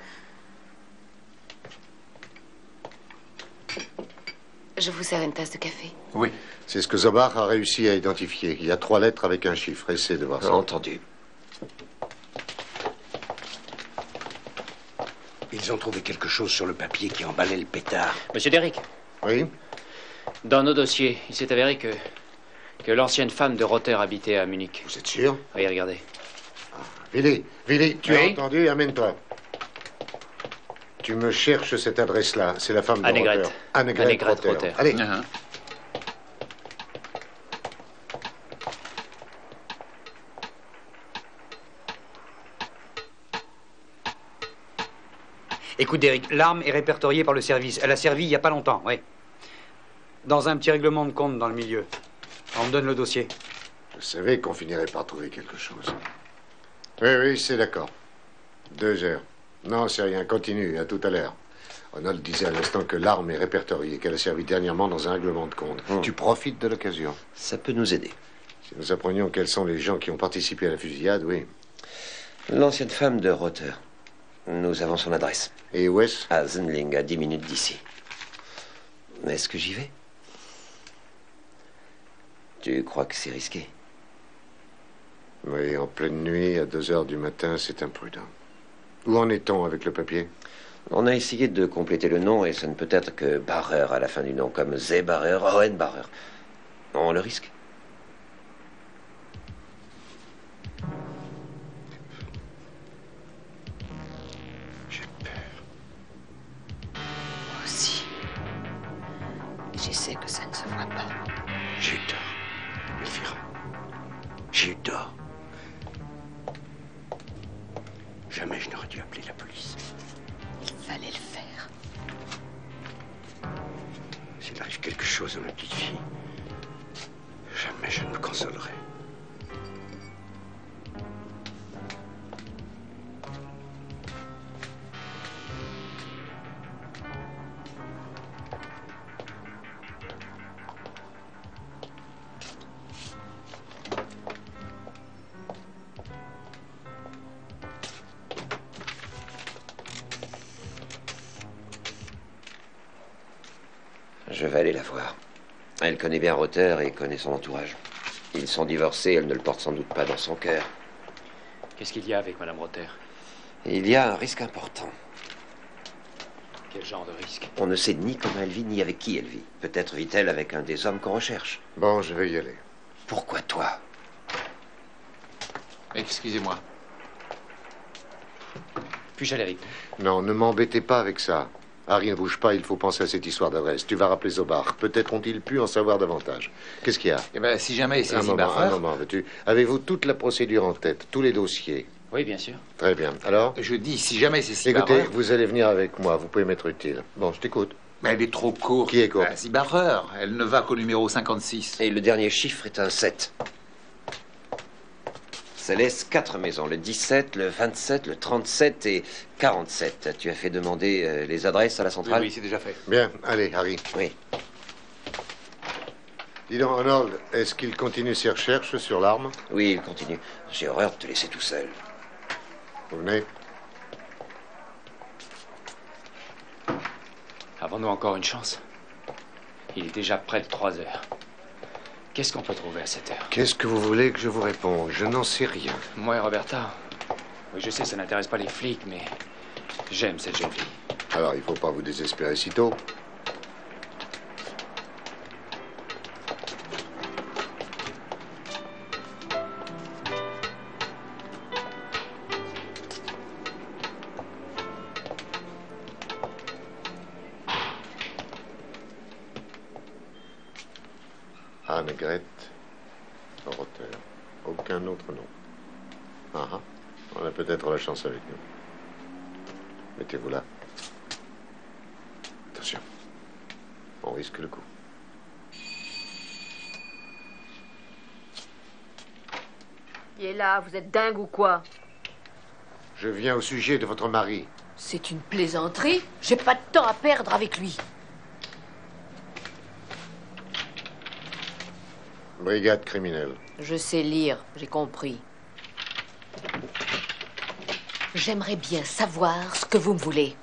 Je vous sers une tasse de café. Oui. C'est ce que Zobar a réussi à identifier. Il y a trois lettres avec un chiffre. Essaie de voir ça. Entendu. Ils ont trouvé quelque chose sur le papier qui emballait le pétard. Monsieur Derrick. Oui? Dans nos dossiers, il s'est avéré que, que l'ancienne femme de Rother habitait à Munich. Vous êtes sûr? Oui, regardez. Willy, Willy, tu Oui? as entendu? Amène-toi. Tu me cherches cette adresse-là. C'est la femme de Annegret. Rother. Annegret Annegret Rother. Rother. Allez. Uh-huh. Écoute, Derrick, l'arme est répertoriée par le service. Elle a servi il n'y a pas longtemps, oui. Dans un petit règlement de compte dans le milieu. On me donne le dossier. Je savais qu'on finirait par trouver quelque chose. Oui, oui, c'est d'accord. Deux heures. Non, c'est rien. Continue. À tout à l'heure. Ronald disait à l'instant que l'arme est répertoriée, qu'elle a servi dernièrement dans un règlement de compte. Hmm. Tu profites de l'occasion. Ça peut nous aider. Si nous apprenions quels sont les gens qui ont participé à la fusillade, oui. L'ancienne femme de Rother. Nous avons son adresse. Et où est-ce? À Zendling, à dix minutes d'ici. Est-ce que j'y vais? Tu crois que c'est risqué? Oui, en pleine nuit, à deux heures du matin, c'est imprudent. Où en est-on avec le papier? On a essayé de compléter le nom et ça ne peut être que Barrer à la fin du nom, comme Zé Barrer, Owen Barrer. On le risque? J'ai peur. Moi aussi. J'essaie que ça ne se voit pas. J'ai eu tort, Elvira. J'ai eu tort. Jamais je n'aurais dû appeler la police. Il fallait le faire. S'il arrive quelque chose à ma petite fille, jamais je ne me consolerai. Je vais aller la voir. Elle connaît bien Rother et connaît son entourage. Ils sont divorcés, elle ne le porte sans doute pas dans son cœur. Qu'est-ce qu'il y a avec Madame Rother? Il y a un risque important. Quel genre de risque? On ne sait ni comment elle vit, ni avec qui elle vit. Peut-être vit-elle avec un des hommes qu'on recherche. Bon, je vais y aller. Pourquoi toi? Excusez-moi. Puis-je aller avec vous? Non, ne m'embêtez pas avec ça. Harry, ne bouge pas, il faut penser à cette histoire d'adresse. Tu vas rappeler Zobar. Peut-être ont-ils pu en savoir davantage. Qu'est-ce qu'il y a? Eh ben, si jamais c'est Un moment, Barrer... un moment, veux-tu? Avez-vous toute la procédure en tête, tous les dossiers? Oui, bien sûr. Très bien. Alors? Je dis, si jamais c'est Écoutez, Barrer... vous allez venir avec moi, vous pouvez m'être utile. Bon, je t'écoute. Mais elle est trop courte. Qui est courte? Ah, Barrer, elle ne va qu'au numéro cinquante-six. Et le dernier chiffre est un sept. Ça laisse quatre maisons, le dix-sept, le vingt-sept, le trente-sept et quarante-sept. Tu as fait demander euh, les adresses à la Oui, centrale? oui, c'est déjà fait. Bien, allez, Harry. Oui. Dis donc, Arnold, est-ce qu'il continue ses recherches sur l'arme? Oui, il continue. J'ai horreur de te laisser tout seul. Vous venez? Avons-nous encore une chance? Il est déjà près de trois heures. Qu'est-ce qu'on peut trouver à cette heure? Qu'est-ce que vous voulez que je vous réponde? Je n'en sais rien. Moi et Roberta. Oui, je sais, ça n'intéresse pas les flics, mais j'aime cette jeune fille. Alors, il faut pas vous désespérer si tôt. Annegret Rother. Aucun autre nom. Ah ah. On a peut-être la chance avec nous. Mettez-vous là. Attention. On risque le coup. Qui est là? Vous êtes dingue ou quoi? Je viens au sujet de votre mari. C'est une plaisanterie. J'ai pas de temps à perdre avec lui. Brigade criminelle. Je sais lire, j'ai compris. J'aimerais bien savoir ce que vous me voulez.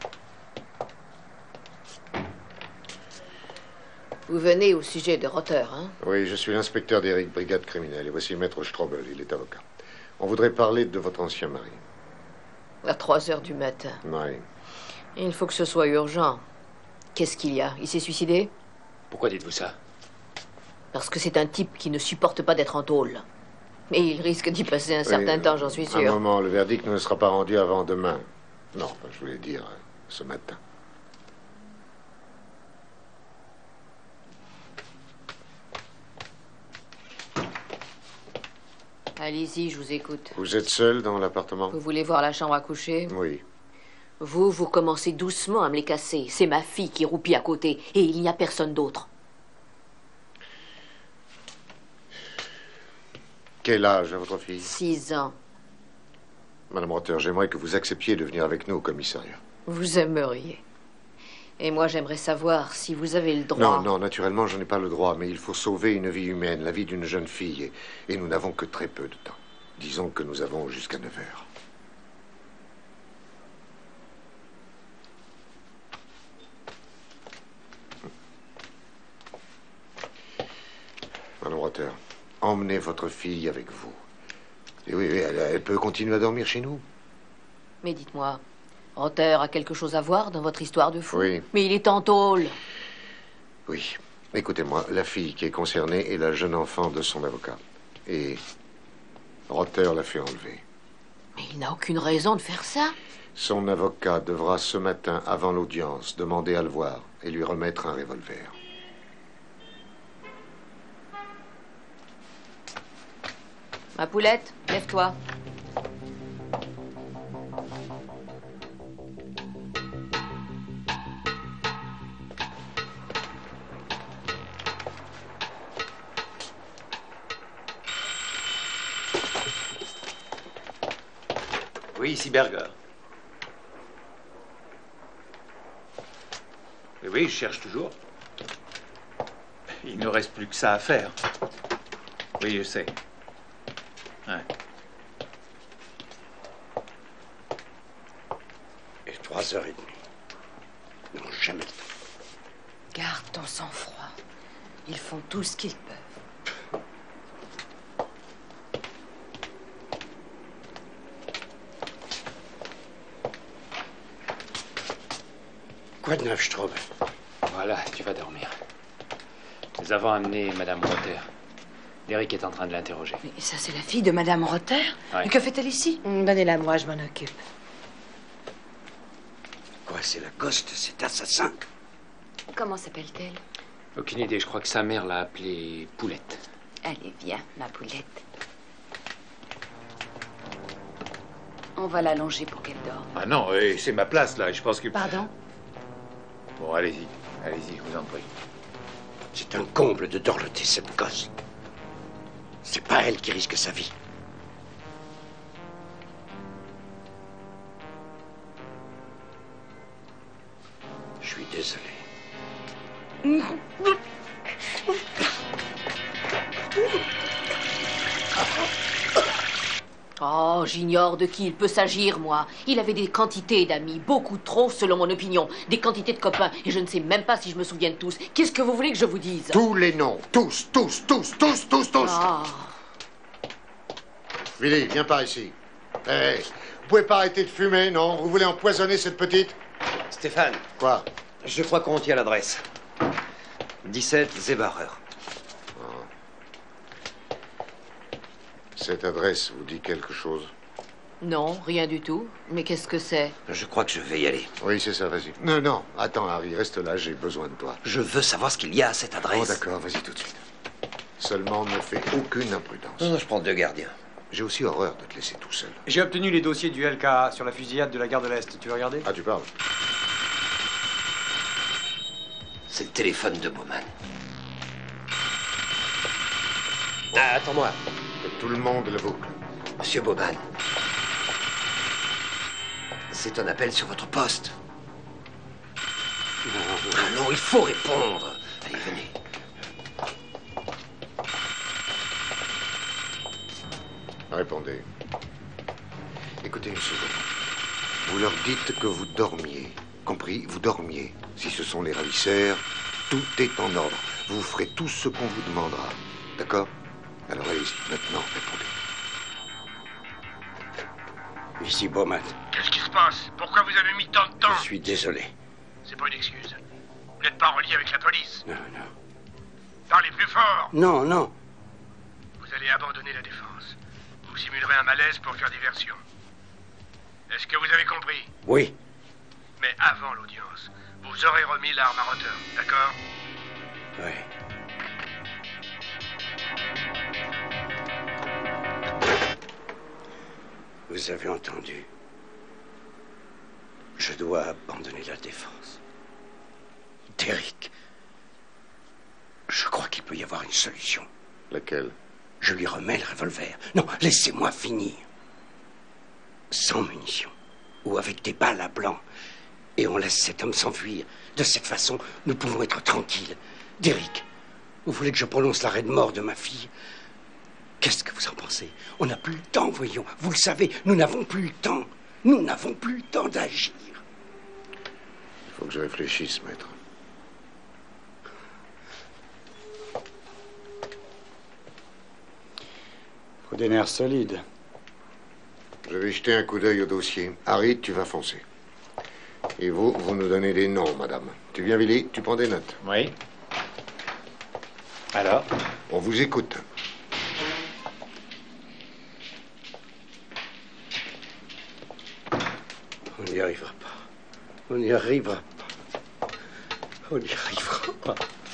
Vous venez au sujet de Rother, hein? Oui, je suis l'inspecteur d'Eric, brigade criminelle. Et voici Maître Strobel, il est avocat. On voudrait parler de votre ancien mari. À trois heures du matin. Oui. Il faut que ce soit urgent. Qu'est-ce qu'il y a? Il s'est suicidé? Pourquoi dites-vous ça? Parce que c'est un type qui ne supporte pas d'être en tôle. Et il risque d'y passer un certain oui, temps, j'en suis sûr. Un moment, le verdict ne sera pas rendu avant demain. Non, enfin, je voulais dire euh, ce matin. Allez-y, je vous écoute. Vous êtes seul dans l'appartement? Vous voulez voir la chambre à coucher? Oui. Vous, vous commencez doucement à me les casser. C'est ma fille qui roupille à côté, et il n'y a personne d'autre. Quel âge a votre fille? Six ans. Madame Rother, j'aimerais que vous acceptiez de venir avec nous au commissariat. Vous aimeriez. Et moi, j'aimerais savoir si vous avez le droit... Non, non, naturellement, je n'ai pas le droit, mais il faut sauver une vie humaine, la vie d'une jeune fille, et, et nous n'avons que très peu de temps. Disons que nous avons jusqu'à neuf heures. Madame Rother, emmenez votre fille avec vous. Et oui, oui, elle, elle peut continuer à dormir chez nous. Mais dites-moi, Rother a quelque chose à voir dans votre histoire de fou? Oui. Mais il est en tôle. Oui. Écoutez-moi, la fille qui est concernée est la jeune enfant de son avocat. Et Rother l'a fait enlever. Mais il n'a aucune raison de faire ça. Son avocat devra ce matin, avant l'audience, demander à le voir et lui remettre un revolver. Ma poulette, lève-toi. Oui, ici Berger. Oui, oui, je cherche toujours. Il ne reste plus que ça à faire. Oui, je sais. Ouais. Et trois heures et demie. Non, jamais le temps. Garde ton sang-froid. Ils font tout ce qu'ils peuvent. Quoi de neuf, Straub? Voilà, tu vas dormir. Nous avons amené Madame Rother. Derek est en train de l'interroger. Mais ça, c'est la fille de Madame Rother? Ouais. Mais que fait-elle ici? Donnez-la moi, je m'en occupe. Quoi, c'est la gosse de cet assassin? Comment s'appelle-t-elle? Aucune idée, je crois que sa mère l'a appelée Poulette. Allez, viens, ma poulette. On va l'allonger pour qu'elle dorme. Ah non, euh, c'est ma place, là. Je pense que... Pardon? Bon, allez-y. Allez-y, je vous en prie. C'est un comble de dorloter cette gosse. C'est pas elle qui risque sa vie. Je suis désolé. Oh, j'ignore de qui il peut s'agir, moi. Il avait des quantités d'amis, beaucoup trop, selon mon opinion. Des quantités de copains, et je ne sais même pas si je me souviens de tous. Qu'est-ce que vous voulez que je vous dise? Tous les noms. Tous, tous, tous, tous, tous, tous. Ah. Willy, viens par ici. Hé, vous pouvez pas arrêter de fumer, non? Vous voulez empoisonner cette petite? Stéphane. Quoi? Je crois qu'on tient l'adresse. dix-sept Zebarer. Cette adresse vous dit quelque chose? Non, rien du tout. Mais qu'est-ce que c'est? Je crois que je vais y aller. Oui, c'est ça, vas-y. Non, non, attends, Harry, reste là, j'ai besoin de toi. Je veux savoir ce qu'il y a à cette adresse. Oh, d'accord, vas-y tout de suite. Seulement, ne fais aucune imprudence. Non, non, je prends deux gardiens. J'ai aussi horreur de te laisser tout seul. J'ai obtenu les dossiers du L K A sur la fusillade de la gare de l'Est. Tu veux regarder? Ah, tu parles? C'est le téléphone de Bowman. Ah, attends-moi. Que tout le monde le boucle. Monsieur Bowman. C'est un appel sur votre poste. Ah non, il faut répondre. Allez, venez. Répondez. Écoutez une seconde. Vous leur dites que vous dormiez. Compris? Vous dormiez. Si ce sont les ravisseurs, tout est en ordre. Vous ferez tout ce qu'on vous demandera. D'accord? Alors allez-y, maintenant, répondez. Ici Bowman. Qu'est-ce qui se passe? Pourquoi vous avez mis tant de temps? Je suis désolé. C'est pas une excuse. Vous n'êtes pas relié avec la police. Non, non. Parlez plus fort. Non, non. Vous allez abandonner la défense. Vous simulerez un malaise pour faire diversion. Est-ce que vous avez compris? Oui. Mais avant l'audience, vous aurez remis l'arme à Rotter, d'accord? Oui. Vous avez entendu. Je dois abandonner la défense. Derrick, je crois qu'il peut y avoir une solution. Laquelle? Je lui remets le revolver. Non, laissez-moi finir. Sans munitions, ou avec des balles à blanc. Et on laisse cet homme s'enfuir. De cette façon, nous pouvons être tranquilles. Derrick, vous voulez que je prononce l'arrêt de mort de ma fille? Qu'est-ce que vous en pensez? On n'a plus le temps, voyons. Vous le savez, nous n'avons plus le temps. Nous n'avons plus le temps d'agir. Il faut que je réfléchisse, maître. Faut des nerfs solides. Je vais jeter un coup d'œil au dossier. Harry, tu vas foncer. Et vous, vous nous donnez des noms, madame. Tu viens, Billy? Tu prends des notes? Oui. Alors? On vous écoute. On n'y arrivera pas. On n'y arrivera pas. On n'y arrivera pas.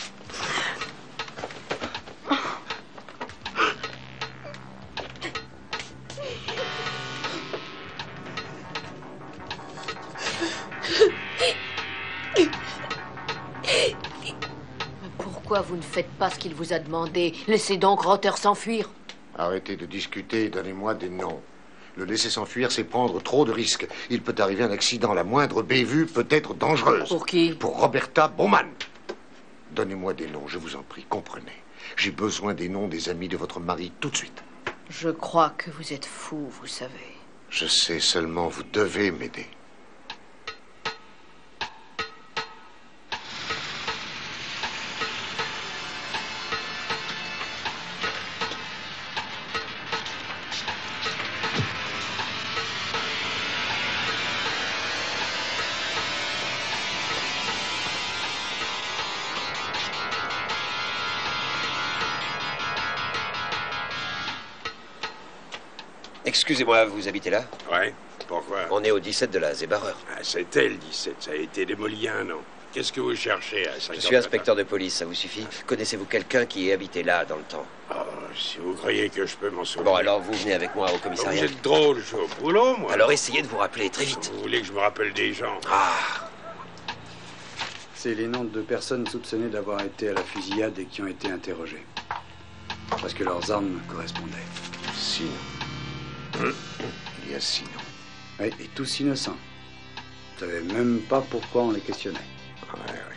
Pourquoi vous ne faites pas ce qu'il vous a demandé? Laissez donc Rotter s'enfuir. Arrêtez de discuter et donnez-moi des noms. Le laisser s'enfuir, c'est prendre trop de risques. Il peut arriver un accident. La moindre bévue peut être dangereuse. Pour qui? Pour Roberta Bowman. Donnez-moi des noms, je vous en prie, comprenez. J'ai besoin des noms des amis de votre mari tout de suite. Je crois que vous êtes fou, vous savez. Je sais seulement, vous devez m'aider. Excusez-moi, vous habitez là? Ouais, pourquoi? On est au dix-sept de la Zébarreur. Ah, c'était le dix-sept, ça a été démoli il y a un an. Qu'est-ce que vous cherchez à cinquante? Je suis inspecteur de police, ça vous suffit? Connaissez-vous quelqu'un qui ait habité là dans le temps? Oh, si vous croyez que je peux m'en souvenir. Bon, alors vous venez avec moi au commissariat. Vous êtes drôle, je suis au boulot, moi. Alors essayez de vous rappeler très vite. Vous voulez que je me rappelle des gens? Ah! C'est les noms de deux personnes soupçonnées d'avoir été à la fusillade et qui ont été interrogées. Parce que leurs armes correspondaient. Six noms. Il y a six noms. Oui, et tous innocents. Vous ne savez même pas pourquoi on les questionnait. Ouais, oui.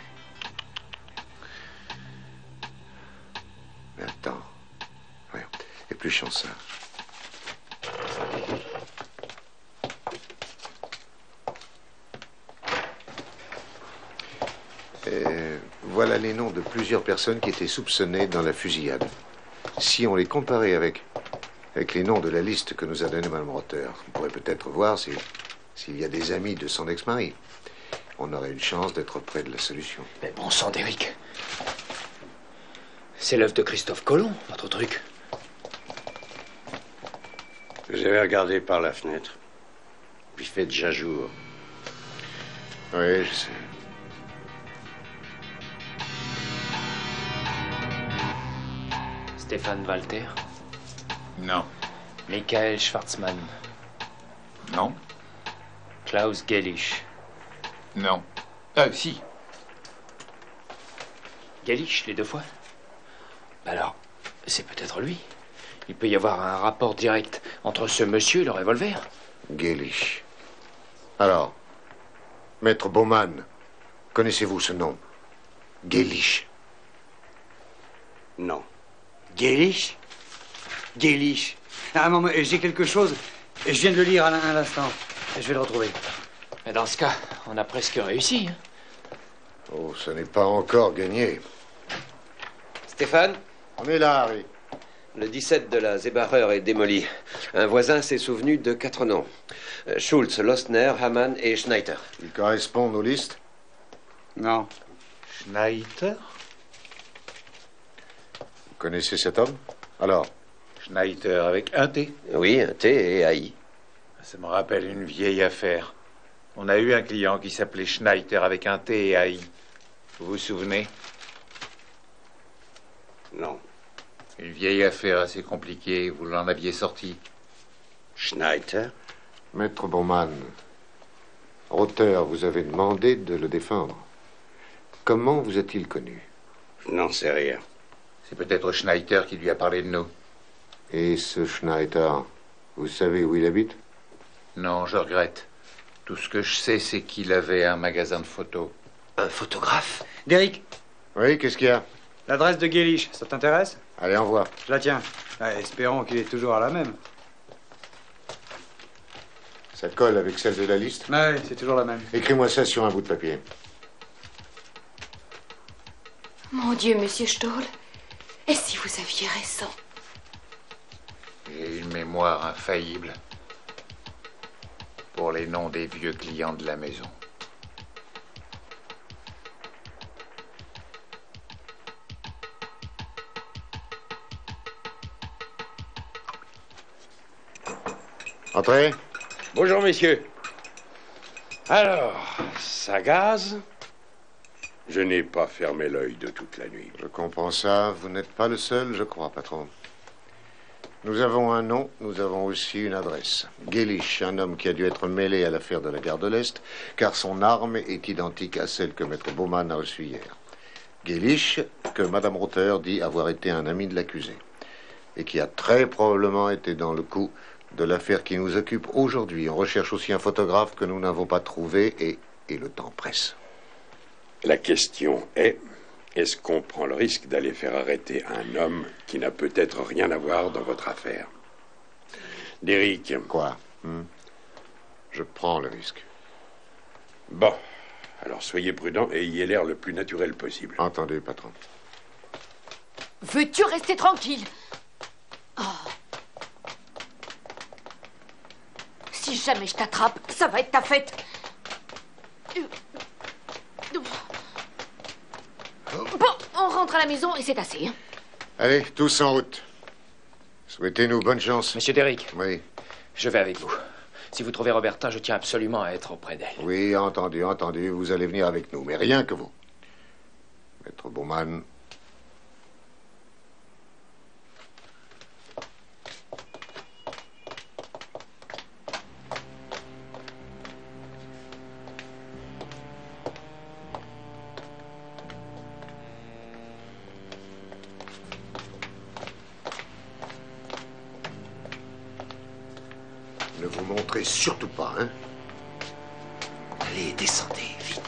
Mais attends. Ouais. Épluchons ça. Et voilà les noms de plusieurs personnes qui étaient soupçonnées dans la fusillade. Si on les comparait avec, avec les noms de la liste que nous a donnée Mme Rotter, on pourrait peut-être voir si, s'il y a des amis de son ex-mari. On aurait une chance d'être près de la solution. Mais bon sang, Derrick. C'est l'œuvre de Christophe Colomb, votre truc. Vous avez regardé par la fenêtre. Il fait déjà jour. Oui, je sais. Stéphane Walter? Non. Michael Schwarzmann? Non. Klaus Gellich? Non. Ah, si. Gellich, les deux fois? Bah alors, c'est peut-être lui. Il peut y avoir un rapport direct entre ce monsieur et le revolver. Gellich. Alors, Maître Baumann, connaissez-vous ce nom? Gellich. Non. Gellich? Gellich. Ah, maman, j'ai quelque chose. Je viens de le lire à l'in- à l'instant. Je vais le retrouver. Mais dans ce cas, on a presque réussi. Hein. Oh, ce n'est pas encore gagné. Stéphane? On est là, Harry. Le dix-sept de la Zebacher est démoli. Un voisin s'est souvenu de quatre noms. Euh, Schulz, Losner, Hamann et Schneider. Ils correspondent aux listes? Non. Schneider? Vous connaissez cet homme? Alors? Schneider avec un T? Oui, un T et A I. Ça me rappelle une vieille affaire. On a eu un client qui s'appelait Schneider avec un T et A I. Vous vous souvenez? Non. Une vieille affaire assez compliquée, vous l'en aviez sorti. Schneider? Maître Baumann, Rother vous avez demandé de le défendre. Comment vous a-t-il connu? Je n'en sais rien. C'est peut-être Schneider qui lui a parlé de nous. Et ce Schneider, vous savez où il habite? Non, je regrette. Tout ce que je sais, c'est qu'il avait un magasin de photos. Un photographe? Derrick, Oui, qu'est-ce qu'il y a? l'adresse de Gellich, ça t'intéresse? Allez, envoie. Je la tiens. Ouais, espérons qu'il est toujours à la même. Ça colle avec celle de la liste? Ouais, c'est toujours la même. Écris-moi ça sur un bout de papier. Mon Dieu, monsieur Stoll. Et si vous aviez raison? J'ai une mémoire infaillible pour les noms des vieux clients de la maison. Entrez. Bonjour, messieurs. Alors, ça gaze? Je n'ai pas fermé l'œil de toute la nuit. Je comprends ça. Vous n'êtes pas le seul, je crois, patron. Nous avons un nom, nous avons aussi une adresse. Gellich, un homme qui a dû être mêlé à l'affaire de la gare de l'Est, car son arme est identique à celle que Maître Baumann a reçue hier. Gellich, que Madame Rother dit avoir été un ami de l'accusé, et qui a très probablement été dans le coup de l'affaire qui nous occupe aujourd'hui. On recherche aussi un photographe que nous n'avons pas trouvé, et, et le temps presse. La question est, est-ce qu'on prend le risque d'aller faire arrêter un homme qui n'a peut-être rien à voir dans votre affaire? Derrick. Quoi hmm? Je prends le risque. Bon, alors soyez prudent et ayez l'air le plus naturel possible. Entendu, patron. Veux-tu rester tranquille? Oh. Si jamais je t'attrape, ça va être ta fête. Bon, on rentre à la maison et c'est assez. Hein. Allez, tous en route. Souhaitez-nous bonne chance. Monsieur Derrick. Oui. Je vais avec vous. Si vous trouvez Roberta, je tiens absolument à être auprès d'elle. Oui, entendu, entendu. Vous allez venir avec nous, mais rien que vous. Maître Baumann. Ne vous montrez surtout pas, hein? Allez, descendez, vite.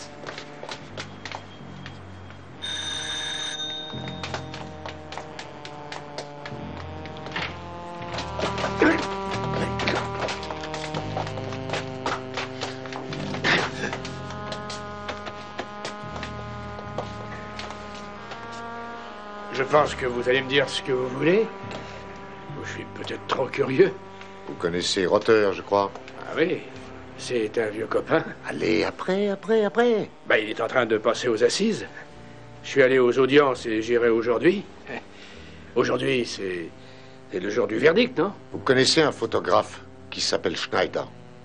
Je pense que vous allez me dire ce que vous voulez. Je suis peut-être trop curieux. Vous connaissez Rother, je crois. Ah oui, c'est un vieux copain. Allez, après, après, après. Bah, il est en train de passer aux assises. Je suis allé aux audiences et j'irai aujourd'hui. Aujourd'hui, c'est... c'est le jour du verdict, non? Vous connaissez un photographe qui s'appelle Schneider?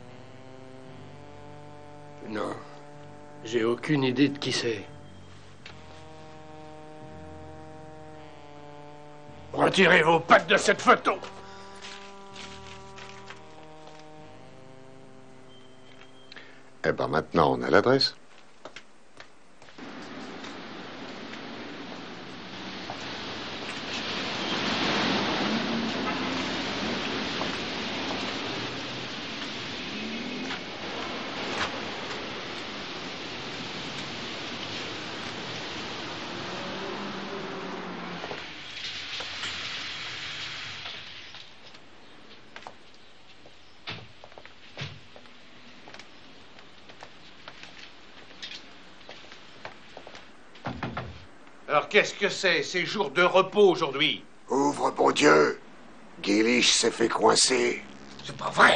Non. J'ai aucune idée de qui c'est. Retirez vos pattes de cette photo. Eh ben maintenant, on a l'adresse. Alors qu'est-ce que c'est, ces jours de repos aujourd'hui? Ouvre, bon Dieu. Guilich s'est fait coincer. C'est pas vrai.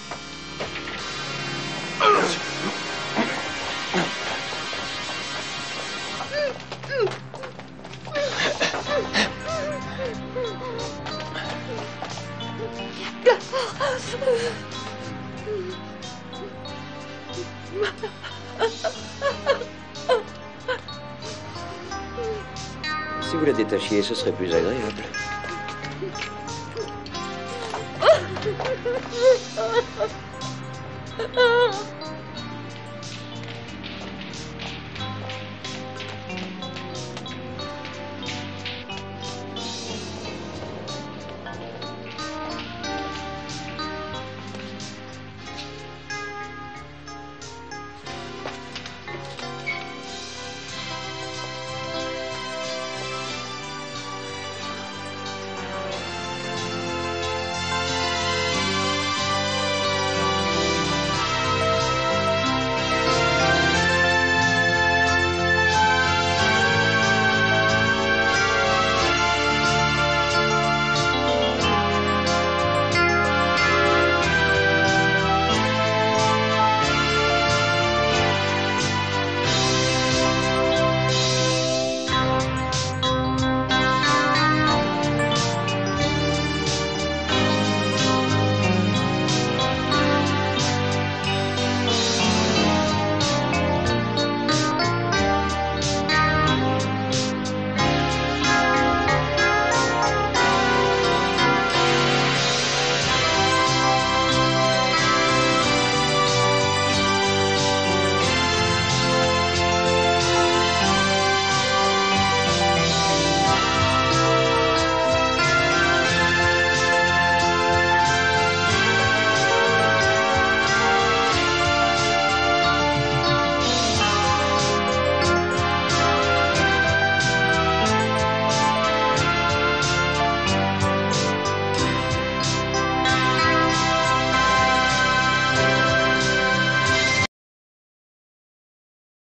Si vous la détachiez, ce serait plus agréable. Ah